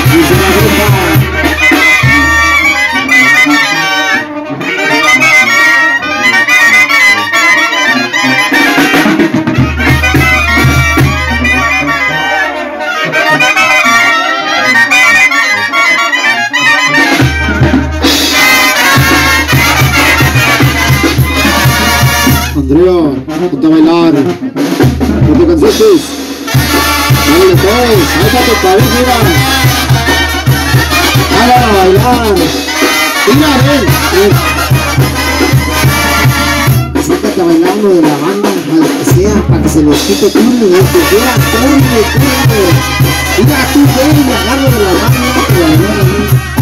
Dice la bruja. Andrea, ponte a bailar. No te cansaste. Dale todos, sácate tu cabeza, mira. Hágala a bailar. Mira, ven. Sácate bailando de la banda, al que sea, para que se los quite turno, el que quiera, corre. Mira, tú ven y agarro de la banda, que la bailar a mí.